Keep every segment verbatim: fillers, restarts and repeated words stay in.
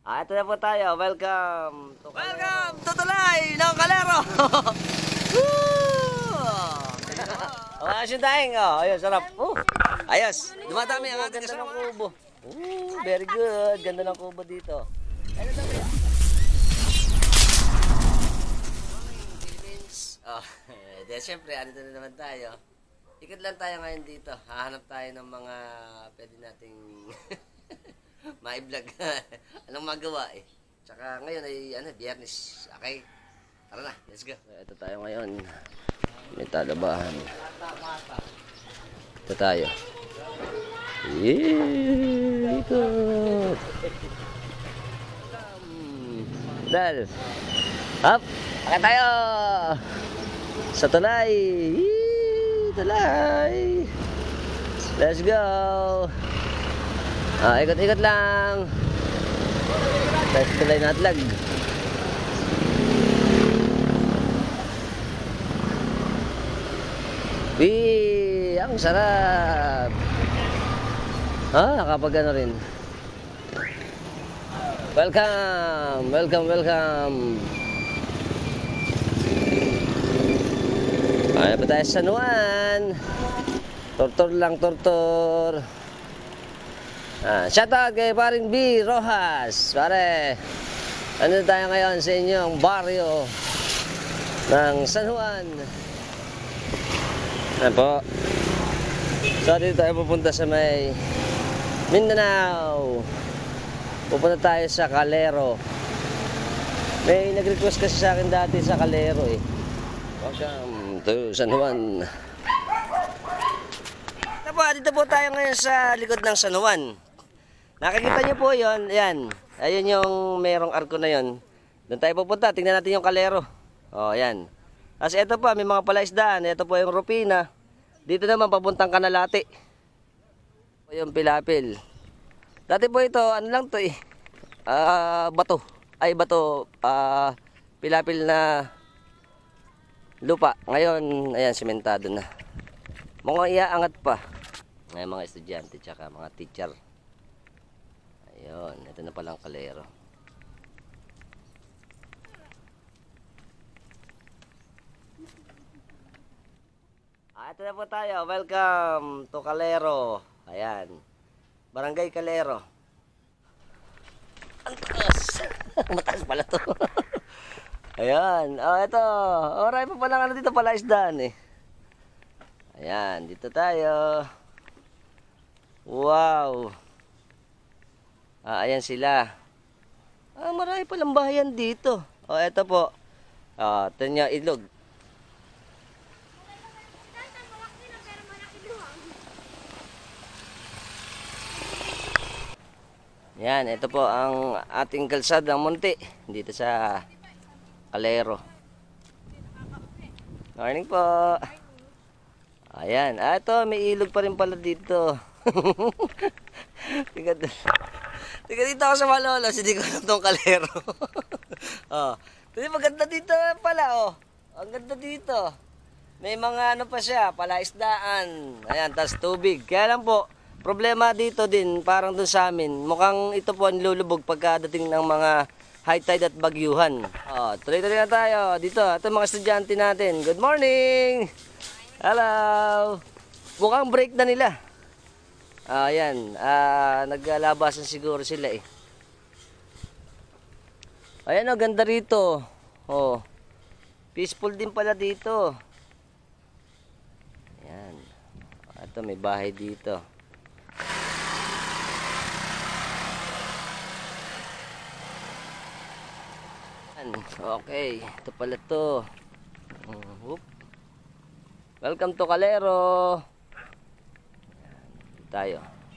Ah, ito na po tayo. Welcome to Welcome to Tulay ng Calero. Oh, ayos yung daing. Oh, ayos, sarap. Oh, ayos. Dumadami ang ating kasama. Ganda ng kubo. Oh, very good. Ganda ng kubo dito. Ano dami? Philippines. Oh, de syempre, ano na naman tayo. Ikot lang tayo ngayon dito. Hahanap tayo ng mga pwede nating ma-vlog. Anong magawa eh. Tsaka ngayon ay ano, Biyernes. Okay? Tara na, let's go. Ito tayo ngayon. May talabahan. Ito tayo. Yeah, ikot. Dal. Hop. Akit tayo. Sa tulay. Yee, tulay. Let's go. Ah, ikot-ikot lang. Let's tulay na atlag. Wee, ang sarap. Ah, nakapag ano rin. Welcome, welcome, welcome. Ay, pa tayo sa San Juan. Tortor lang, tortor. Ah, shoutout kay paring B. Rojas. Pare, ano tayo ngayon sa inyong baryo ng San Juan. Ano po? So, dito tayo pupunta sa may Mindanao. Pupunta tayo sa Calero. May nag-request kasi sa akin dati sa Calero eh. Welcome to San Juan. Ito po, dito po tayo ngayon sa likod ng San Juan. Nakikita nyo po yun, ayan. Ayun yung merong arko na yun. Doon tayo pupunta, tingnan natin yung Calero. O, ayan. Kasi ito po, may mga palaisdaan. Ito po yung Rupina. Dito naman, papuntang Canalate. Ito yung Pilapil. Dati po ito, ano lang to eh. Uh, bato. Ay, bato. Uh, Pilapil na lupa. Ngayon, ayan, simentado na. Mga iaangat pa. Ngayon, mga estudyante, tsaka mga teacher. Ayun, ito na palang Calero. Ah, ito na po tayo. Welcome to Calero. Ayan. Barangay Calero. Ang taas. Mataas pala to. Ayan. Oh, ito. Oray pa pala ano dito pala isdaan eh. Ayan. Dito tayo. Wow. Ah, ayan sila. Ah, marami palang bahayan dito. Oh, ito po. Ah, ito niya ilog. Yan, ito po ang ating kalsadang munti dito sa Calero. Morning po. Ayan, ah, ito may ilog pa rin pala dito. Tiga, tiga dito ako sa Malolos, hindi ko alam tong Calero. Oh, kasi maganda dito pala oh. Ang ganda dito. May mga ano pa siya, palaisdaan. Ayan, tas tubig. Kaya lang po, problema dito din, parang dun sa amin, mukhang ito po ang nilulubog pagkadating ng mga high tide at bagyuhan. Oh, tuloy-tuloy na tayo. Dito, ito mga estudyante natin. Good morning! Hello! Mukhang break na nila. Ah, ayan, ah, naglalabasan siguro sila eh. Ayan o, ganda rito. Oh, peaceful din pala dito. Ayan. Ito, may bahay dito. Okay, ito pala to. Uh, Welcome to Calero. Ayan, tayo.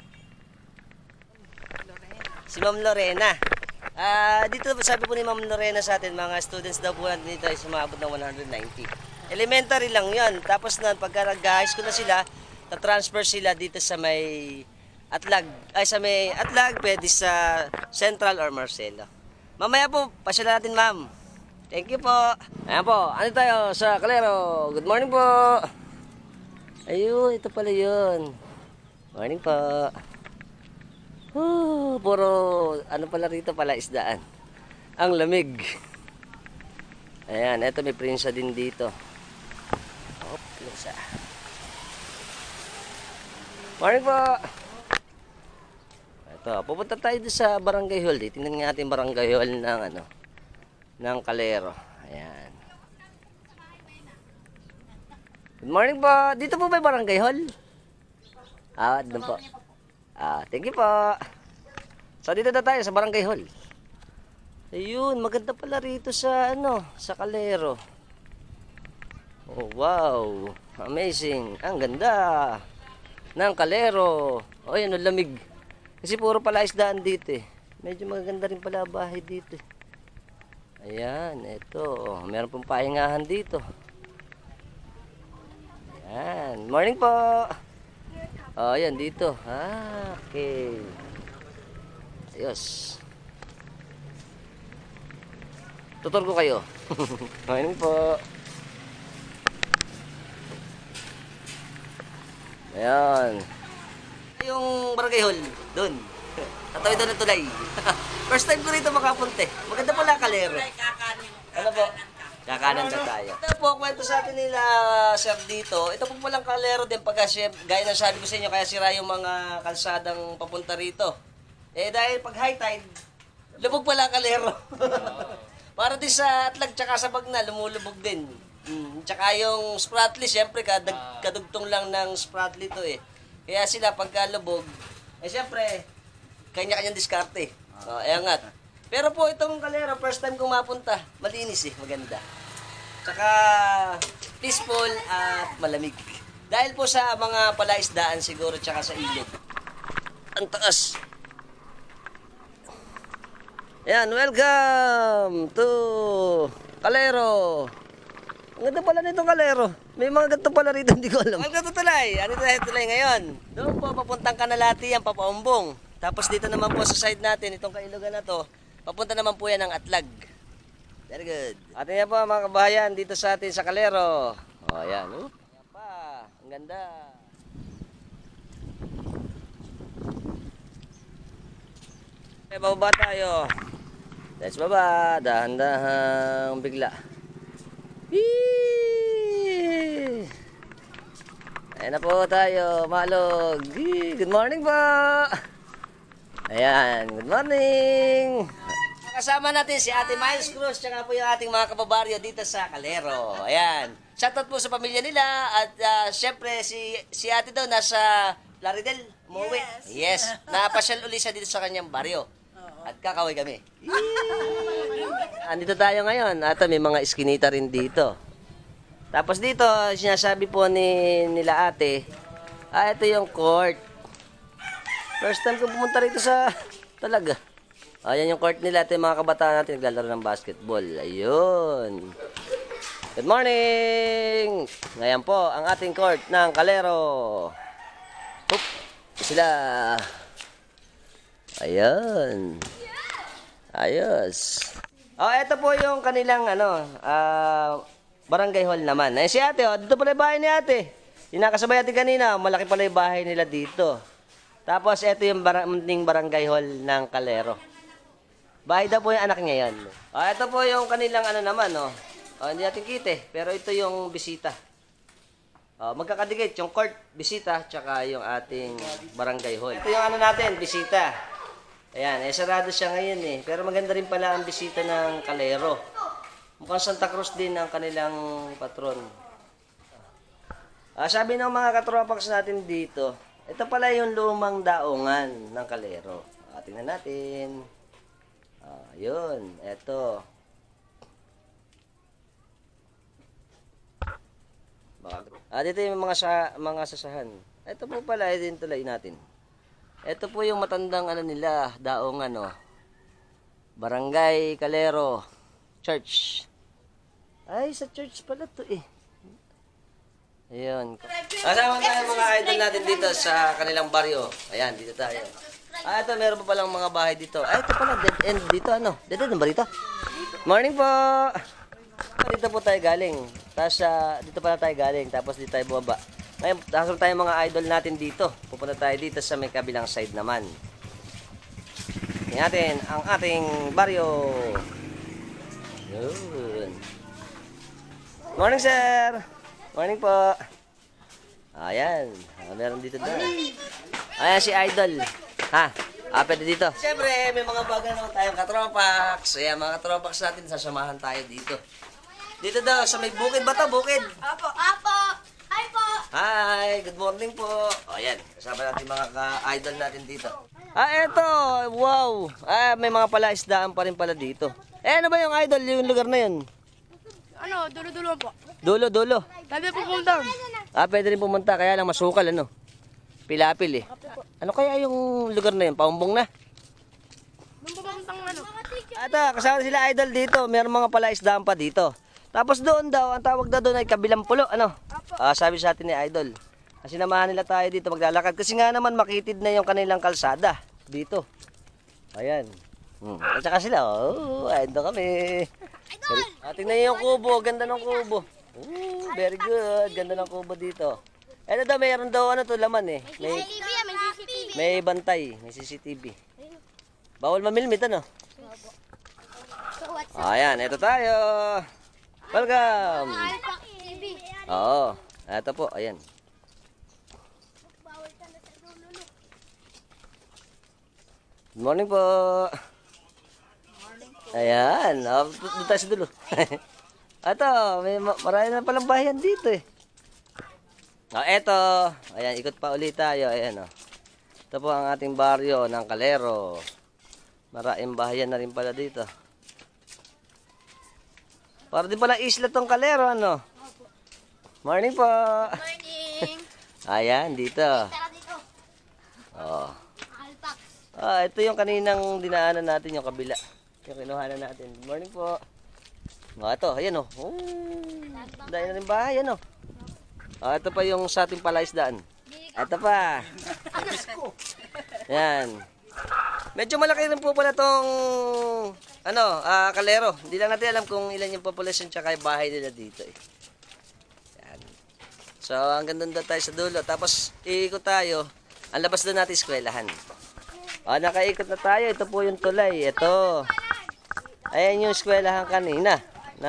Si Ma'am Lorena. Ah, uh, dito sabi po ni Ma'am Lorena sa atin, mga students daw po natin dito ay sumabot ng one hundred ninety. Elementary lang 'yon. Tapos na pagka nag-high school na sila, na-transfer sila dito sa may Atlag. Ay sa may Atlag, pwede sa Central or Marcelo. Mamaya po, pasyalan natin, ma'am. Thank you po. Ayan po, ano tayo sa Calero. Good morning po. Ayun, ito pala yun. Morning po. Oh, puro ano pala rito pala isdaan. Ang lamig. Ayan, eto may prinsa din dito. Oh, prinsa. Morning po. Ito, pupunta tayo doon sa Barangay Hall. Tingnan nga natin Barangay Hall ng ano, ng Calero. Ayan. Good morning po. Dito po ba yung Barangay Hall? Ah, doon po. Ah, thank you po. So dito na tayo sa Barangay Hall. Ayun, maganda pala rito sa ano, sa Calero. Oh, wow. Amazing. Ang ganda ng Calero. Oh, yan, ang lamig. Kasi puro pala isdaan dito eh. Medyo maganda rin pala bahay dito. Ayan, eto. Meron pong pahingahan dito. Ayan. Morning po. Oh, ayan dito. Ah, okay. Ayos. Tutor ko kayo. Morning po. Ayan. Yung Barangay Hall, doon. Tatawid doon ng tulay. First time ko rito makapunte. Maganda pala Calero. Ano po? Kakanan sa tayo. Ito po, kwento sa atin nila, sir, dito. Ito po palang Calero din pagka, gaya ng sabi ko sa inyo, kaya sira yung mga kalsadang papunta rito. Eh, dahil pag high tide, lubog pala Calero. Para din sa Atlag, tsaka sa Bagna, lumulubog din. Hmm. Tsaka yung Spratly, syempre, kadag, kadugtong lang ng Spratly to eh. Kaya sila, pagka lubog, eh, syempre, kanya-kanyang diskarte. Oh, ayan nga. Pero po itong Calero, first time kong mapunta, malinis eh, maganda. Tsaka peaceful at malamig. Dahil po sa mga palaisdaan siguro, tsaka sa ilog. Ang taas. Yan, welcome to Calero. Ang ganda pala nitong Calero. May mga ganito pala rito, hindi ko alam. Ang ganda tulay. Ano tayo tulay ngayon? Doon po, papuntang Kanalati, ang Papaumbong. Tapos dito naman po sa side natin, itong kailugan na to, papunta naman po yan ng Atlag. Very good. At yan po mga kabahayan dito sa atin sa Calero. O, ayan. Oh. Ayan pa. Ang ganda. Okay, bababa tayo. Let's baba. Dahan-dahang bigla. Yee! Ayan na po tayo. Malog. Yee! Good morning po. Ayan. Good morning. Kasama natin si Ate Miles Cruz, tsaka po yung ating mga kababaryo dito sa Calero. Ayan. Shoutout po sa pamilya nila at uh, syempre si si Ate daw nasa Plaridel, umuwi. Yes. yes. Napasyal uli siya dito sa kanyang baryo. At kakaway kami. Andito tayo ngayon. At may mga iskinita rin dito. Tapos dito, sinasabi po ni nila ate, ah, ito yung court. First time ko pumunta rito sa talaga. Ayan yung court nila. Ito yung mga kabataan natin naglalaro ng basketball. Ayun. Good morning! Ngayon po, ang ating court ng Calero. Oop, sila. Ayan. Ayos. Oh, ito po yung kanilang ano, uh, Barangay Hall naman. Eh si ate, oh, dito pala yung bahay ni ate. Yung nakasabay ate kanina, malaki pala yung bahay nila dito. Tapos ito yung bar Barangay Hall ng Calero. Bahay daw po yung anak niya yan. Oh, ito po yung kanilang ano naman, oh. Oh, hindi natin kita eh, pero ito yung bisita. Oh, magkakadikit yung court, bisita, tsaka yung ating Barangay Hall. Ito yung ano natin, bisita. Ayan, eh sarado siya ngayon eh. Pero maganda rin pala ang bisita ng Calero. Mukhang Santa Cruz din ang kanilang patron. Ah, sabi ng mga katropax natin dito, ito pala yung lumang daungan ng Calero. Ah, tingnan natin. Ah, yun, eto. Ah, dito yung mga sa mga sasahan. Ito po pala, ito yung tulay natin. Ito po yung matandang ano nila, daong ano, Barangay Calero Church. Ay, sa church pala to eh. Ayun. Kasama tayo mga idol natin dito sa kanilang baryo. Ayan, dito tayo. Ah, ito meron pa palang mga bahay dito. Ay, ito pala, dead end dito ano. Dead end ba dito? Morning po! Dito po tayo galing. Tapos uh, dito pala tayo galing. Tapos dito tayo bumaba. Ngayon, dasal tayo mga idol natin dito. Pupunta tayo dito sa may kabilang side naman. Tingnan natin ang ating baryo. Yun. Morning, sir. Morning po. Ayan. Ah, meron dito doon. Ayan si Idol. Ha? Ah, pwede dito. Siyempre, may mga baga naman tayong katropax. Ayan, mga katropax natin, sasamahan tayo dito. Dito daw, sa may bukid ba to? Bukid? Apo, apo. Hi po. Hi, good morning po. O, ayan. Kasama natin mga ka-idol natin dito. Ah, eto. Wow. Ah, may mga palaisdaan pa rin pala dito. Eh, ano ba yung idol, yung lugar na yun? Ano, dulo-dulo po. Dulo, dulo. Sabi po pumunta. Ah, pwede rin pumunta, kaya lang masukal, ano? Pilapil eh. Ano kaya yung lugar na yun? Paumbong na? Nung pupuntang ano. Ata, kasama sila idol dito. Meron mga palaisdaan pa dito. Tapos doon daw, ang tawag daw doon ay kabilang pulo, ano? Ah, sabi sa atin ni idol. Kasi namahan nila tayo dito maglalakad. Kasi nga naman makitid na yung kanilang kalsada dito. Ayan. Hmm. At saka sila, oh, ayun kami. Ah, tingnan niyo yung kubo, ganda ng kubo. Oh, very good, ganda ng kubo dito. Ano daw, mayroon daw ano to laman eh. May, T V yan, may C C T V. may bantay, may C C T V. Bawal mamilmit ano? So what's Ayan, ito tayo. Welcome. Alpac T V? Oo, ito po, ayan. Bawal ka na sa dulo. Good morning po. Ayan, oh, doon tayo sa dulo. Ito, may ma- marami na palang bayan dito eh. Oh, eto, ayan, ikot pa ulit tayo. Ayan, oh. Ito po ang ating baryo ng Calero. Maraming bahayan na rin pala dito. Para din pala isla tong Calero, ano? Morning po. Morning. Ayan, dito. Tara dito. Oh. Alpac. Ah, ito yung kaninang dinaanan natin, yung kabila. Yung kinuhanan natin. Good morning po. Oh, ito, ayan oh. Oh, dahil na rin bahay, ano? Ah, ito pa yung sa ating palaisdaan. Ito pa. Ayan. Medyo malaki rin po pala tong ano, ah, Calero. Hindi lang natin alam kung ilan yung population tsaka yung bahay nila dito eh. Ayan. So, hanggang doon daw tayo sa dulo. Tapos, iikot tayo. Ang labas doon natin eskwelahan. O, nakaikot na tayo. Ito po yung tulay. Ito. Ayan yung eskwelahan kanina. Na,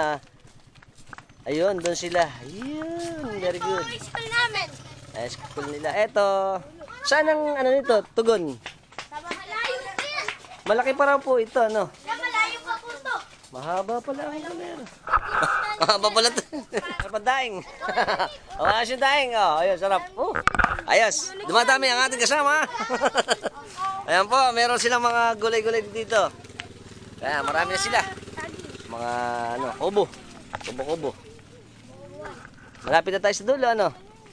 ayun, doon sila. Ayun, very good. Ang school namin. Ay, school nila. Eto. Saan ang, ano nito? Tugon. Tama malayo na yan. Malaki pa raw po ito, ano? Tama malayo pa po to. Mahaba pala ang kalero. Mahaba pala ito. Padaing. O, ayos yung daing. O, ayos, sarap. Oh, ayos. Dumadami ang ating kasama. Ayan po, meron silang mga gulay-gulay dito. Kaya marami na sila. Mga, ano, kubo. Kubo-kubo. Malapit na tayo sa dulo, ano?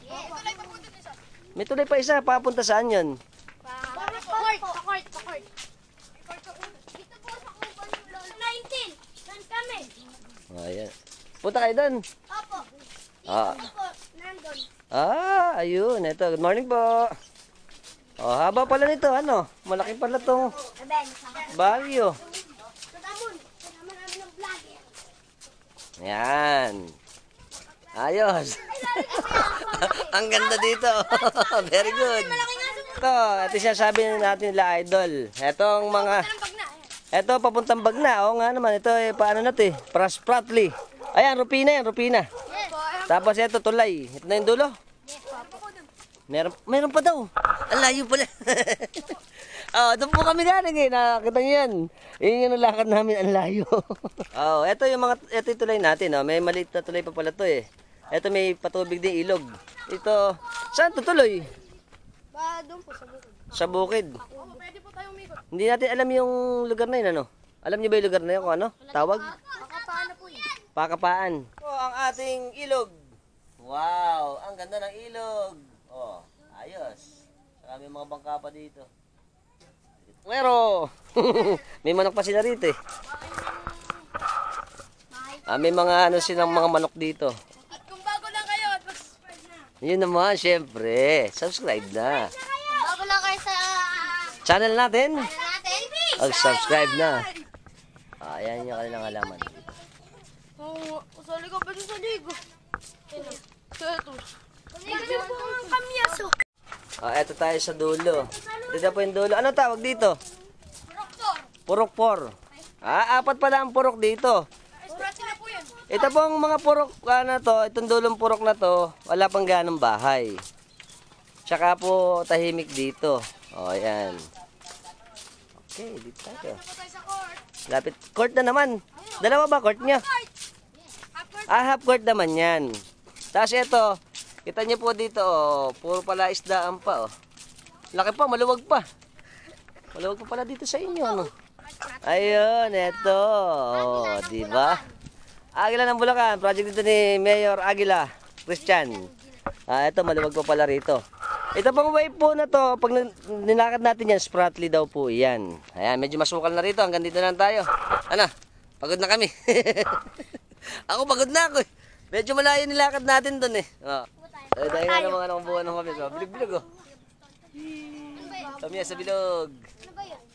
May tuloy pa isa. Papunta saan yun? Pakort, pakort, pakort. Dito po sa kuban yung lolo. nineteen. Saan kami? O, ayan. Punta kayo doon. Opo. Ah. Dito po, nandun. Ah, ayun. Ito, good morning po. Oh, haba pala nito, ano? Malaki pala tong Aben, sa baryo. Kadamon. Kasama namin ng vlogger. Yan. Ayos. Ang ganda dito. Very good. Malaki nga sa Ito, ito siya sabi natin nila idol. Etong mga, pag na. eto papuntang Bagna. Oo nga naman, ito eh, paano na ito eh? Pras Pratly. Ayan, Rupina yan, Rupina. Yes. Tapos ito, Tulay. Ito na yung dulo. Meron, meron pa daw. Ang layo pala. Oh, doon po kami galing eh. Nakakita niyo yan. Yun yung lakad namin, ang layo. Oh, ito yung mga, ito yung tulay natin. Oh. May maliit na tulay pa pala to eh. Ito may patubig din ilog. Ito, saan to tuloy? Ba, doon po sa bukid. Sa bukid. Oo, pwede po tayong umikot. Hindi natin alam yung lugar na yun, ano? Alam niyo ba yung lugar na yun kung ano? Tawag? Makapaano po yun? Pakapaan. Oh, ang ating ilog. Wow, ang ganda ng ilog. Oh, ayos. Saka may mga bangka pa dito. Pero, may manok pa sila rito eh. Ah, may mga ano silang mga manok dito. At kung bago lang kayo, at mag-subscribe na. Yun naman, syempre. Subscribe na. Bago lang kayo sa Channel natin. natin. Mag-subscribe na. Ah, ayan yung kanilang halaman. Oo, kasali ka pa sa ligo. Ito. Ligo po ang kamyaso. Ah, eto tayo sa dulo. Dito po yung dulo. Ano tawag dito? Purok four. Ah, apat pala ang purok dito. Kurati na po yan. Ito pong mga purok ano to, itong dulong purok na to, wala pang ganong bahay. Tsaka po tahimik dito. O, ayan. Okay, dito tayo. Po tayo sa court. Lapit. Court na naman. Dalawa ba court niya? Court! Half court. Ah, half court naman yan. Tapos ito, kita niyo po dito, oh, puro pala isdaan pa. Oh. Laki pa, maluwag pa. Maluwag pa pala dito sa inyo. Ano? Ayun, ito. Oh, di ba? Agila ng Bulacan. Project dito ni Mayor Aguila Christian. Ah, ito, maluwag pa pala rito. Ito pang wave po na to, pag nin- nilakad natin yan, Spratly daw po yan. Ayan, medyo masukal na rito. Hanggang dito na lang tayo. Ano? Pagod na kami. Ako pagod na ako eh. Medyo malayo nilakad natin doon eh. Oh. Ay, dahil nga ng mga nang buwan ng kami. So, bilig-bilig oh. Kami sa bilog. Ano ba yun?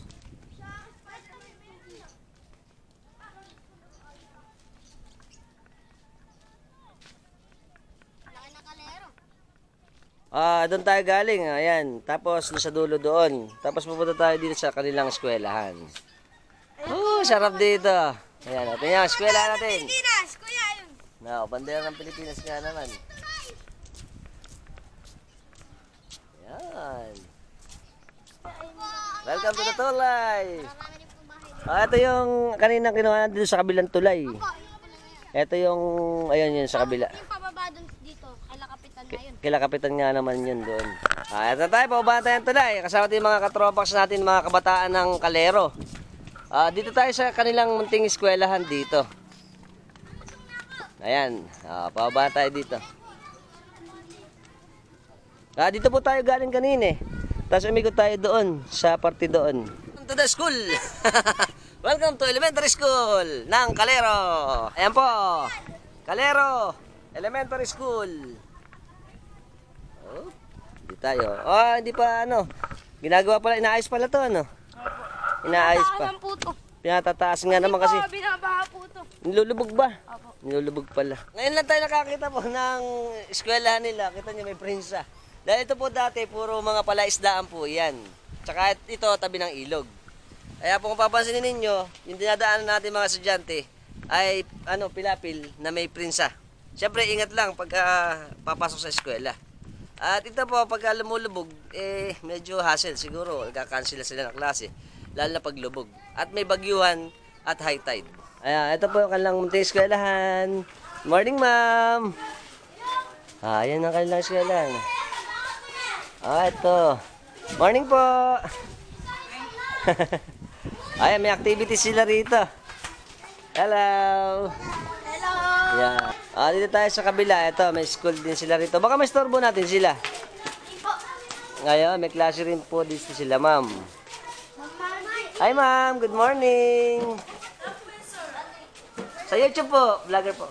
Laki na kalero. Ah, doon tayo galing. Ayan. Tapos, nasa dulo doon. Tapos, pupunta tayo dito sa kanilang eskwelahan. Oh, sarap dito. Ayan, natin yan. Eskwelahan natin. Pilipinas, kuya yun. No, bandera ng Pilipinas nga naman. Yan. Welcome to the tulay. Marami rin po bahay. Ah, ito yung kanina kinuha natin dito sa kabilang tulay. Po, yun po lang yan. Ito yung, ayun yun sa kabila. Yung pababa dun dito, kala kapitan na yun. Kila kapitan nga naman yun doon. Ah, ito tayo, pababa tayo ng tulay. Kasama tayo yung mga katropax natin, mga kabataan ng Calero. Ah, dito tayo sa kanilang munting eskwelahan dito. Ayan, ah, pababa tayo dito. Ah, dito po tayo galing kanina eh. Tapos umikot tayo doon, sa party doon. Welcome to the school! Welcome to elementary school ng Calero. Ayan po, Calero Elementary School. Oh, hindi tayo. Oh, hindi pa ano. Ginagawa pala, inaayos pala to ano. Inaayos pa. Saan po to? Pinatataas nga naman kasi. Binabaha po to. Nilulubog ba? Opo. Nilulubog pala. Ngayon lang tayo nakakita po ng eskwelahan nila. Kita niyo may prinsa. Dahil ito po dati, puro mga palaisdaan po yan. Tsaka ito, tabi ng ilog. Kaya po kung papansinin ninyo, yung dinadaanan natin mga estudyante ay ano, pilapil na may prinsa. Siyempre, ingat lang pagka papasok sa eskwela. At ito po, pagka lumulubog, eh, medyo hassle siguro. Kakansila sila ng klase. Lalo na paglubog. At may bagyuhan at high tide. Ayan, ito po yung kanilang munting eskwelahan. Morning, ma'am! Ah, yan ang kanilang eskwelahan. Ah, ito. Morning po! Ayan, may activities sila rito. Hello! Hello! Yeah. Ah, dito tayo sa kabila. Ito, may school din sila rito. Baka may storbo natin sila. Ngayon, may klase rin po dito sila, ma'am. Hi, ma'am. Good morning. Sa YouTube po. Vlogger po.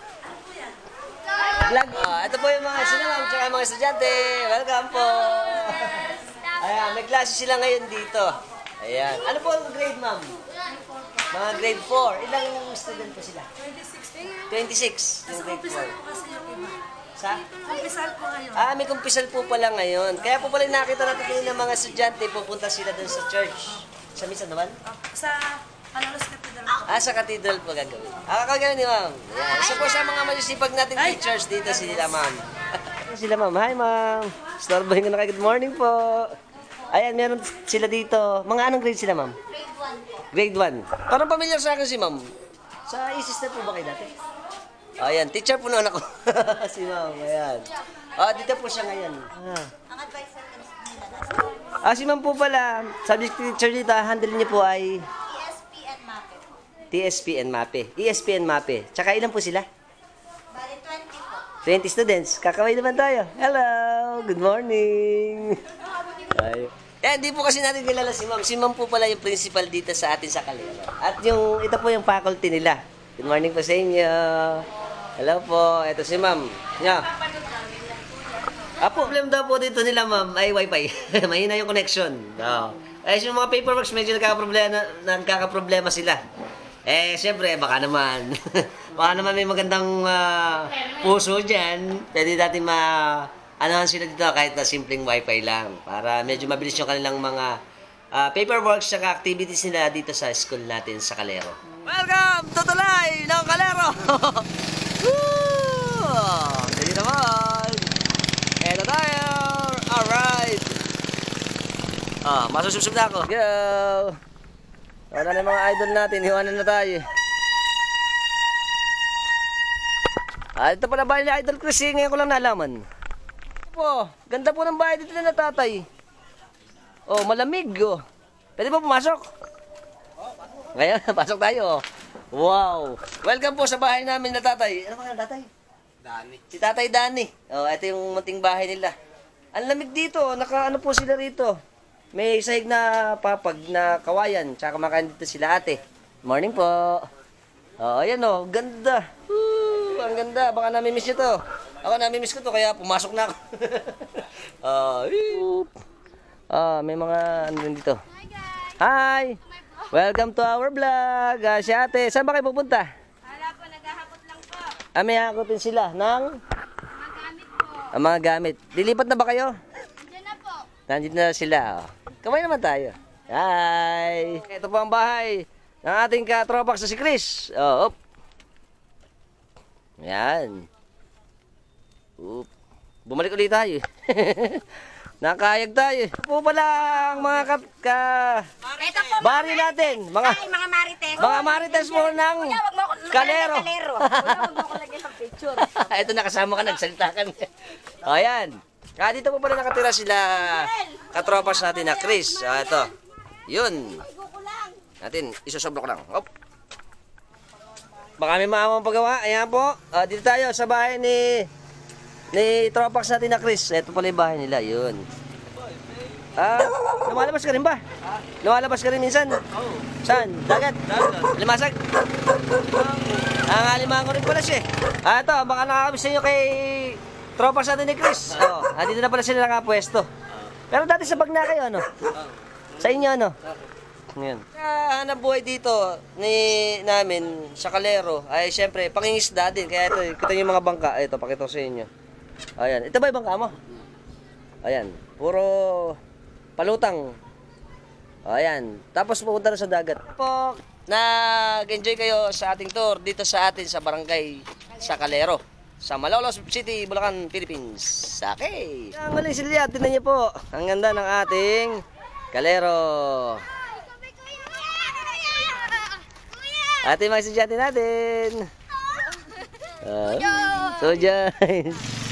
Vlog. Ah, ito po yung mga sila, ma'am, tsaka mga estudyante. Welcome po. Ayan, may klase sila ngayon dito. Ayan. Ano po ang grade, ma'am? Mga grade four. Ilang student po sila? twenty-six. Yung grade four. Sa? Kumpisal po ngayon. Ah, may kumpisal po pala ngayon. Kaya po pala nakita natin kanina ng mga estudyante, pupunta sila dun sa church. Sa misa naman? Sa Panalos Cathedral po. Ah, sa cathedral po gagawin. Ah, kakagawin ni ma'am. Ayan. Isa po sa mga masisipag nating teachers dito sila, ma'am. Sila, ma'am. Hi, ma'am. Starboy ko na kayo. Good morning po. Ayan, meron sila dito. Mga anong grade sila, ma'am? Grade one po. Grade one. Parang familiar sa akin si ma'am. Sa I-S I S na po ba kayo dati? Ayan, teacher po noon ako. Si ma'am, ayan. Ah, dito po siya ngayon. Ah. Ang advisor ka nila. Ah, si ma'am po pala, subject teacher dito, handle niyo po ay E S P and MAPE po. T S P and MAPE. E S P and MAPE. Tsaka ilan po sila? Bali twenty po. twenty students. Kakaway naman tayo. Hello! Good morning! Ay. Eh, hindi po kasi natin kilala si ma'am. Si ma'am po pala yung principal dito sa atin sa Calero. At yung, ito po yung faculty nila. Good morning po sa inyo. Hello po. Ito si ma'am. Yeah. Ah, problem daw po dito nila, ma'am, ay wifi. Mahina yung connection. No. Eh, yung mga paperworks, medyo nagkakaproblema, nagkakaproblema sila. Eh, siyempre, baka naman. Baka naman may magandang ah, puso dyan. Pwede natin ma... Anohan sila dito kahit na simpleng wifi lang. Para medyo mabilis yung kanilang mga ah, paperwork sa activities nila dito sa school natin sa Calero. Welcome to Tulay ng Calero! Woo! Dali naman! Eto tayo! Alright! Ah, masusubsub na ako. Go! Wala na yung mga idol natin, hiwanan na tayo. Ah, ito pala bahay ni Idol Chris, eh, ngayon ko lang nalaman. Po, ganda po ng bahay dito na tatay. Oh, malamig oh. Pwede po pumasok? Ngayon, pasok tayo. Wow! Welcome po sa bahay namin na tatay. Ano ba tatay? Dani. Si Tatay Dani. Oh, ito yung munting bahay nila. Ang lamig dito, naka ano po sila rito. May sahig na papag na kawayan, tsaka kumakain dito sila ate. Morning po. Oh, ayan oh, ganda. Woo, ang ganda, baka nami-miss nyo to. Ako nami-miss ko to, kaya pumasok na ako. Ah, woo. Ah, may mga ano din dito. Hi! Welcome to our vlog. Ah, si ate, saan ba kayo pupunta? Wala po, naghahakot lang po. Ah, may hakotin sila ng Magamit po. ang mga gamit. Lilipat na ba kayo? Andiyan na po. Nandito na sila. Oh. Kamay naman tayo. Hi! Ito po ang bahay ng ating katropak sa si Chris. Oh, op. Yan. Oop. Bumalik ulit tayo. Nakayag tayo. Ito po pala ang mga ka... ka Ito po, bari natin. Mga, ay, mga marites. mga marites mo ng Wag mo ako, Calero. Calero. Wag mo ako lagyan ng picture. Ito nakasama ka, nagsalita ka. O yan. Ah, dito po pala nakatira sila katropas natin na Chris. Ah, ito. Yun. Natin, isusoblo ko lang. Hop. Baka may maamang paggawa. Ayan po. Ah, dito tayo sa bahay ni ni tropax natin na Chris. Ito pala yung bahay nila. Yun. Ah, lumalabas ka rin ba? Lumalabas ka rin minsan? Oo. Saan? Dagat? Dagat. Limasag? Ang alimango rin pala siya. Ah, ito. Baka nakakabis sa inyo kay tropax natin ni Chris. Oh, ah, dito na pala sila nakapwesto. Pero dati sa Bagna kayo, ano? Sa inyo, ano? Ngayon. Hanap buhay dito ni namin sa Calero ay syempre pangingisda din. Kaya ito, kita niyo yung mga bangka. Ito, pakita ko sa inyo. Ayan. Ito ba yung bangka mo? Ayan. Puro palutang. Ayan. Tapos pupunta na sa dagat. Po, nag-enjoy kayo sa ating tour dito sa atin sa barangay sa Calero. Sa Malolos City, Bulacan, Philippines. Okay. Ang galing sila. Tingnan niyo po. Ang ganda ng ating Calero. Ate mga estudyante natin. Uh, so guys.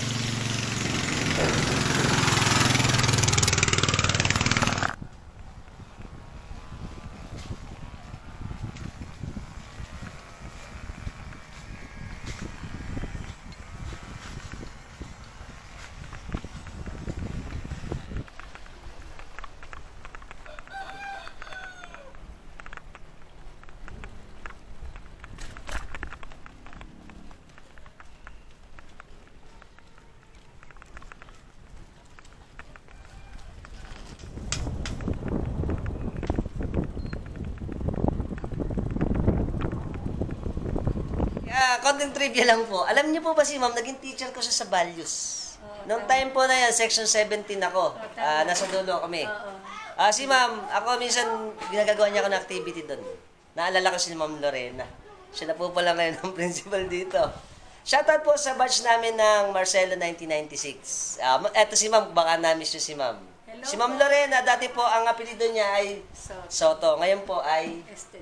Ah, content trivia lang po. Alam niyo po ba si ma'am, naging teacher ko siya sa values. Noong time po na yan, section seventeen ako. Ah, nasa dulo kami. Ah, si ma'am, ako minsan ginagagawa niya ako ng activity doon. Naalala ko si Ma'am Lorena. Siya na po pala ngayon ang principal dito. Shoutout po sa batch namin ng Marcelo nineteen ninety-six. Ah, eto si ma'am, baka na-miss niyo si ma'am. Si Ma'am Lorena, dati po ang apelido niya ay Soto. Ngayon po ay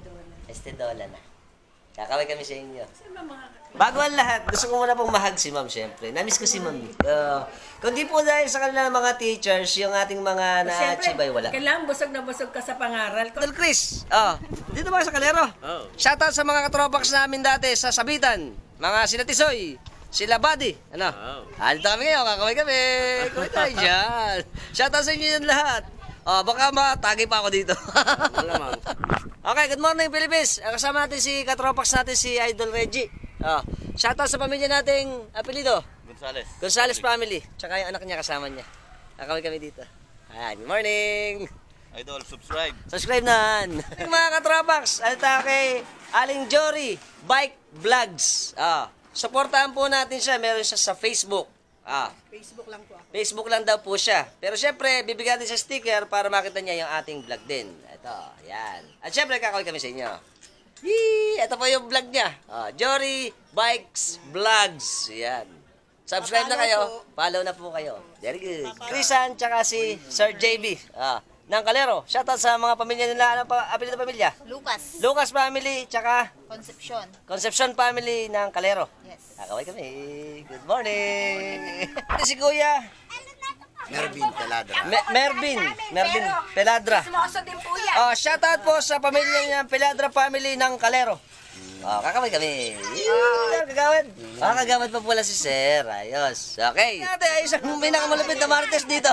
Estedola na. Kakaway kami sa inyo. Bago ang lahat, gusto ko muna pong mahag si ma'am, syempre. Namiss ko si ma'am. Uh, kundi po dahil sa kanila ng mga teachers, yung ating mga na-achieve ay wala. Kailangan busog na busog ka sa pangaral. Idol Chris, oh, dito ba sa Calero? Oh. Shoutout sa mga katropax namin dati sa Sabitan. Mga sila Tisoy, sila Buddy. Ano? Oh. Ah, dito kami ngayon, kakaway kami. Kaway tayo dyan. Shoutout sa inyo yun lahat. Oh, baka matagi pa ako dito. Malamang. Okay, good morning Philippines. Kasama natin si katropax natin si Idol Reggie. Oh, shoutout sa pamilya nating apelido. Gonzales. Gonzales family. Tsaka yung anak niya kasama niya. Kakaway kami dito. Hi, good morning. Idol, subscribe. Subscribe na. Mga katropax, ano tayo kay Aling Jory Bike Vlogs. Ah, supportahan po natin siya. Meron siya sa Facebook. Ah, Facebook lang po ako. Facebook lang daw po siya. Pero syempre, bibigyan natin sa sticker para makita niya yung ating vlog din. Ito, yan. At syempre, kakawin kami sa inyo. Yee! Ito po yung vlog niya. Ah, Jory Bikes Vlogs. Yan. Subscribe na kayo. Follow na po kayo. Very good. Chrisan, tsaka si Sir J B. Ah, ng Calero. Shoutout sa mga pamilya nila. Ano pa, apelido ng pamilya? Lucas. Lucas family, tsaka Concepcion. Concepcion family ng Calero. Yes. Kakaway kami. Good morning. Ito si Kuya. Mervin Taladra. Me- Mervin. Mervin Peladra. Sumoso din po yan. Oh, shoutout po sa pamilya niya, Peladra family ng Calero. Oh, kakaway kami. Yeah, kagawad. Ah, kagawad pa pala si Sir. Ayos. Okay. Ate, ay isang pinakamalupit na Martes dito.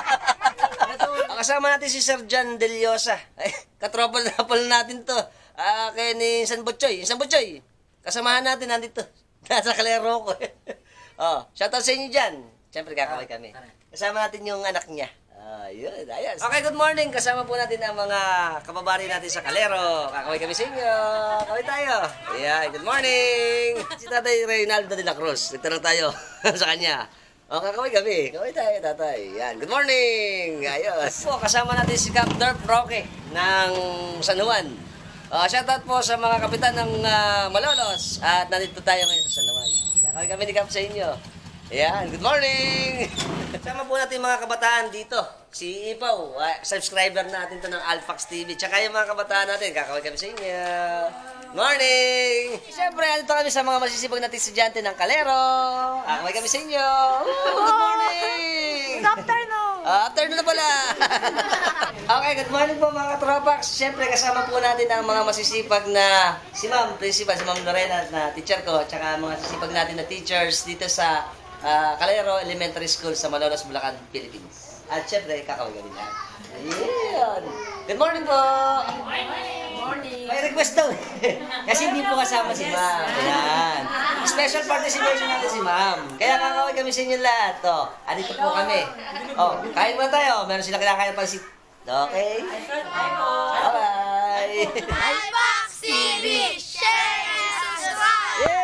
Ang kasama natin si Sir John Deliosa. Ay, katropa na pala natin to. Ah, kay ni San Butchoy. San Butchoy. Kasamahan natin nandito. Nasa Calero ko. Oh, shoutout sa inyo dyan. Siyempre, kakaway kami. Kasama natin yung anak niya. Ayun, ayos. Okay, good morning. Kasama po natin ang mga kababari natin sa Calero. Kakaway kami sa inyo. Kaway tayo. Yeah, good morning. Si Tatay Reynaldo de la Cruz. Nagtanong tayo sa kanya. O, kakaway kami. Kaway tayo, tatay. Yan, good morning. Ayos. Po, kasama natin si Cap Derp Roque ng San Juan. Uh, shoutout po sa mga kapitan ng ah, Malolos. At nandito tayo ngayon sa San Juan. Kakaway kami ni Cap sa inyo. Ayan, good morning! Kasama po natin mga kabataan dito. Si Ipaw, uh, subscriber natin to ng Alfax T V. Tsaka yung mga kabataan natin, kakaway kami sa inyo. Morning! Siyempre, andito kami sa mga masisipag na estudyante ng Calero. Kakaway kami sa inyo. Ooh, good morning! Good afternoon. Ah, afternoon na pala. Okay, good morning po mga katropax. Siyempre, kasama po natin ang mga masisipag na si Ma'am, Principal, si Ma'am Lorena na teacher ko, tsaka mga masisipag natin na teachers dito sa Uh, Calero Elementary School sa Malolos, Bulacan, Philippines. At syempre, kakaway kami na. Ayun. Good morning po! Morning. May request daw. Kasi hindi po kasama si Ma'am. Ayan. Special participation natin si Ma'am. Kaya kakaway kami sa inyo lahat. O, andito po kami. O, kain muna tayo. Meron sila kinakain pa si... Okay? Bye-bye! Albox T V, share and subscribe! Yay!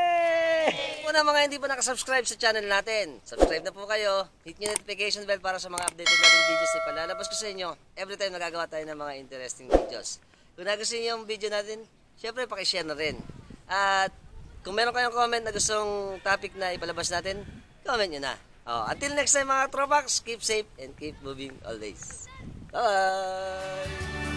Una mga hindi pa nakasubscribe sa channel natin, subscribe na po kayo. Hit nyo notification bell para sa mga updated natin videos na palalabas ko sa inyo. Every time nagagawa tayo ng mga interesting videos. Kung nagustuhan nyo yung video natin, syempre pakishare na rin. At kung meron kayong comment na gustong topic na ipalabas natin, comment nyo na. Oh, until next time mga tropax, keep safe and keep moving always. Bye!